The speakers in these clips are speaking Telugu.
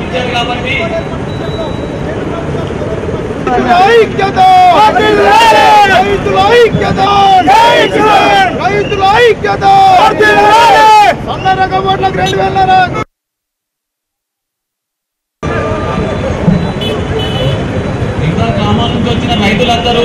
ఇచ్చారు కాబట్టి ఇంకా గ్రామాల నుంచి వచ్చిన రైతులందరూ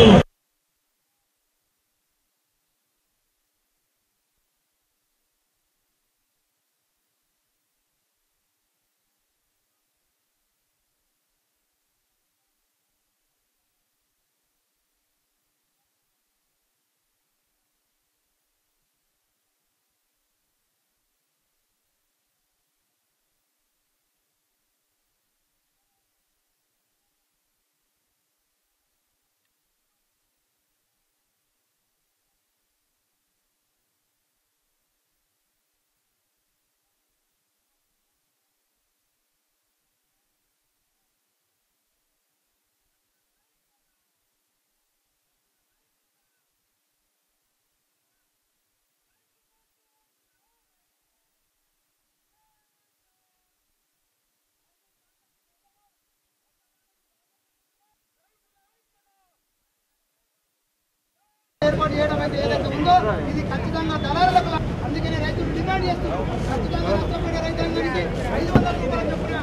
ఏర్పాటు చేయడం అయితే ఏదైతే ఉందో ఇది ఖచ్చితంగా దళారులకు, అందుకనే రైతులు డిమాండ్ చేస్తున్నారు. ఖచ్చితంగా నష్టపోయిన రైతాంగానికి 500 రూపాయలు చొప్పున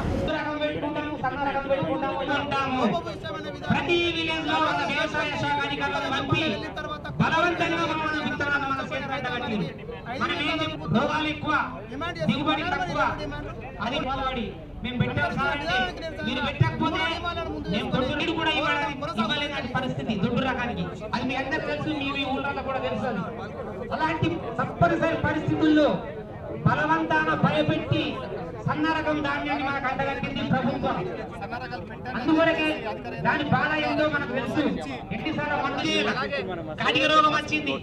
ప్రతి విలేజ్ లో ఉన్న వ్యవసాయ శాఖ అధికారులను పంపి బలవంతంగా మన విత్తనాలను మన చేతి పెట్టగట్టింది. మనం ఏం చెప్పు, రోగాలు ఎక్కువ, దిగుబడి తక్కువ, అది పోలవాడి మేము పెట్టాం సార్ అంటే మీరు పెట్టకపోతే మేము దొడ్డు నీరు కూడా ఇవ్వలేని పరిస్థితి దొడ్డు రకానికి. అది మీ అందరికి తెలుసు, మీ ఊళ్ళలో కూడా తెలుసు. అలాంటి తప్పనిసరి పరిస్థితుల్లో బలవంతాన భయపెట్టి సన్న రకం ధాన్యాన్ని మనకు అంటగట్టింది ప్రభుత్వం. అందువరకే దాని బాధ ఏందో మనకు తెలుసు. ఎన్నిసార్లు కాటిక రోగం వచ్చింది,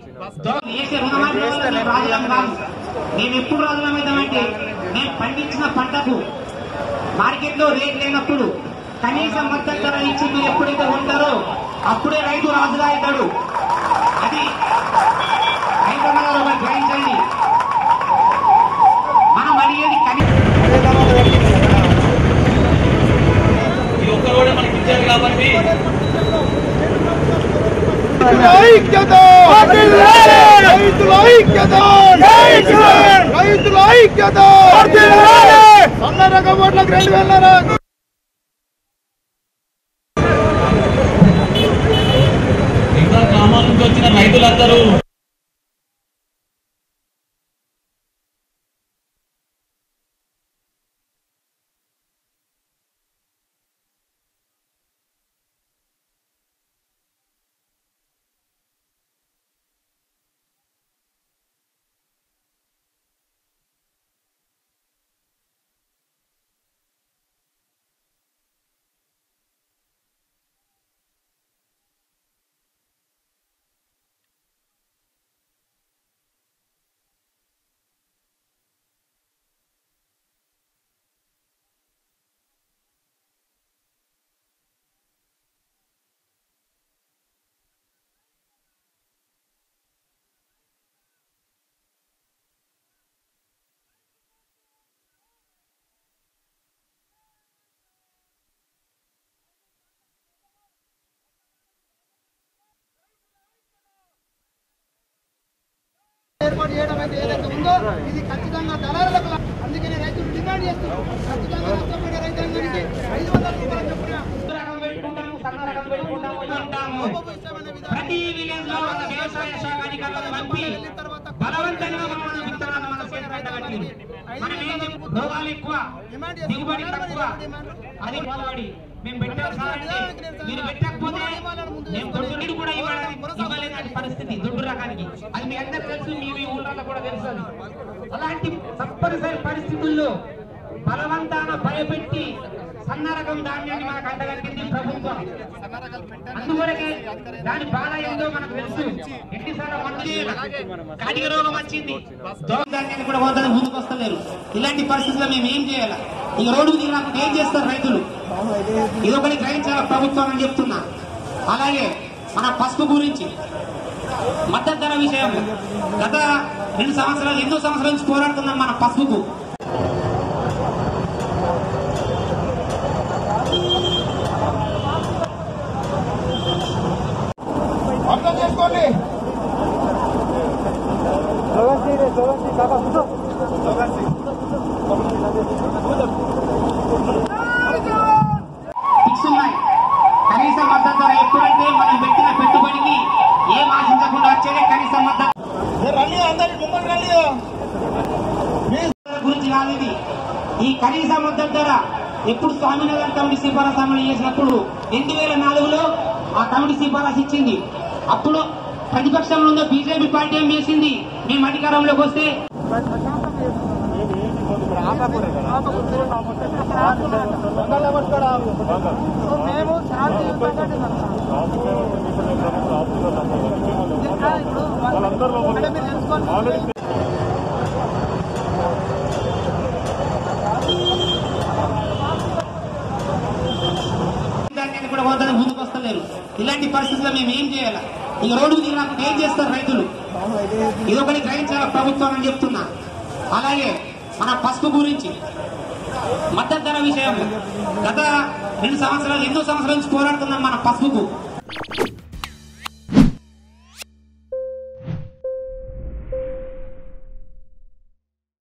నేను ఎప్పుడు రాజులమైందంటే నేను పండించిన పంటకు మార్కెట్ లో రేట్ లేనప్పుడు కనీసం మద్దతు ధర ఇచ్చి మీరు ఎప్పుడైతే ఉంటారో అప్పుడే రైతు రాజుగా అవుతాడు. అది రైతన్నగారు గ్రహించండి. మనం అడిగేది ఈ ఒక్క కూడా మనకి ఇచ్చారు కాబట్టి ఇంకా గ్రామాల నుంచి వచ్చిన రైతులందరూ ఏర్పాటు చేయడం అయితే ఏదైతే ఉందో ఇది ఖచ్చితంగా దళారులకు, అందుకనే రైతులు డిమాండ్ చేస్తున్నారు. ఖచ్చితంగా నష్టపోయిన రైతాంగానికి 500 రూపాయలు చొప్పున ప్రతి విలేజ్ లో ఉన్న వ్యవసాయ శాఖ అధికారులను పంపి బలవంతంగా మన విత్తనాలను మన చేతి పెట్టగట్టింది. మనం ఏం చెప్పు, రోగాలు ఎక్కువ, దిగుబడి తక్కువ, అది పోలవాడి మేము పెట్టాం సార్ అంటే మీరు పెట్టకపోతే మేము దొడ్డు నీరు కూడా ఇవ్వలేని పరిస్థితి దొడ్డు రకానికి. అది మీ అందరికి తెలుసు, మీ ఊళ్ళలో కూడా తెలుసు. అలాంటి తప్పనిసరి పరిస్థితుల్లో బలవంతాన భయపెట్టి సన్న రకం ధాన్యాన్ని మనకు అంటగట్టింది ప్రభుత్వం. అందువరకే దాని బాధ ఏందో మనకు తెలుసు. ఎన్నిసార్లు కాటిక రోగం వచ్చింది, దోమ ధాన్యాన్ని కూడా పోతానికి ముందుకు వస్తలేరు. ఇలాంటి పరిస్థితుల్లో మేము ఏం చేయాలి? ఇక రోడ్డు దిగినప్పుడు ఏం చేస్తారు రైతులు? ఇదొకటి గ్రహించాలి ప్రభుత్వం అని చెప్తున్నా. అలాగే మన పసుపు గురించి మద్దతు ధర విషయం గత 2 సంవత్సరాలు ఎన్నో సంవత్సరాల నుంచి పోరాడుతున్నాం మన పసుపుకు. ఫిక్స్ ఉన్నాయి. కనీస మద్దతు ధర ఎప్పుడంటే మనం పెట్టిన పెట్టుబడికి ఏం ఆశించకుండా వచ్చేదే కనీస మద్దతు గురించి కాదు ఇది. ఈ కనీస మద్దతు ధర ఎప్పుడు స్వామినగర్ కమిటీ సిఫారసు అమలు చేసినప్పుడు 2004లో ఆ కమిటీ సిఫారసు ఇచ్చింది. అప్పుడు ప్రతిపక్షంలో ఉన్న బీజేపీ పార్టీ ఏం చేసింది, మేము అధికారంలోకి వస్తే కూడా పోతానే ముందుకు వస్తలేరు. ఇలాంటి పరిస్థితుల్లో మేము ఏం చేయాలి? ఇక రోడ్డుకు దిగినప్పుడు ఏం చేస్తారు రైతులు? ఇదొకటి గ్రహించాల ప్రభుత్వం అని చెప్తున్నా. అలాగే మన పసుపు గురించి మద్దతు ధర విషయం గత 2 సంవత్సరాలు 8 సంవత్సరాల నుంచి పోరాడుతున్నాం. మన పసుపుకు